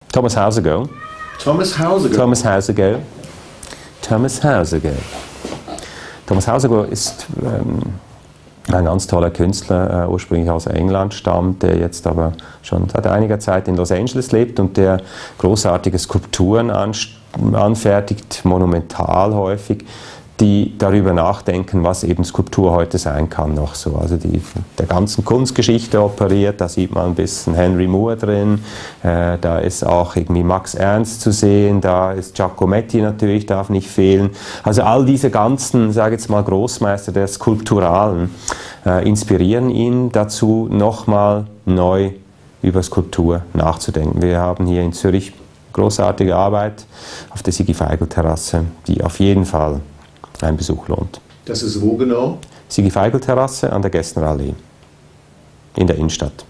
Thomas Hausergo. Thomas Hausergo. Thomas Hausergo. Thomas Hausergo. Thomas Hausergo ist ein ganz toller Künstler, ursprünglich aus England stammt, der jetzt aber schon seit einiger Zeit in Los Angeles lebt und der großartige Skulpturen anfertigt, monumental häufig, die darüber nachdenken, was eben Skulptur heute sein kann noch so. Also die der ganzen Kunstgeschichte operiert, da sieht man ein bisschen Henry Moore drin, da ist auch irgendwie Max Ernst zu sehen, da ist Giacometti natürlich, darf nicht fehlen. Also all diese ganzen, sage ich jetzt mal, Großmeister der Skulpturalen inspirieren ihn dazu, nochmal neu über Skulptur nachzudenken. Wir haben hier in Zürich großartige Arbeit auf der Sigi-Feigl-Terrasse, die auf jeden Fall ein Besuch lohnt. Das ist wo genau? Sigi-Feigl-Terrasse an der Gessnerallee in der Innenstadt.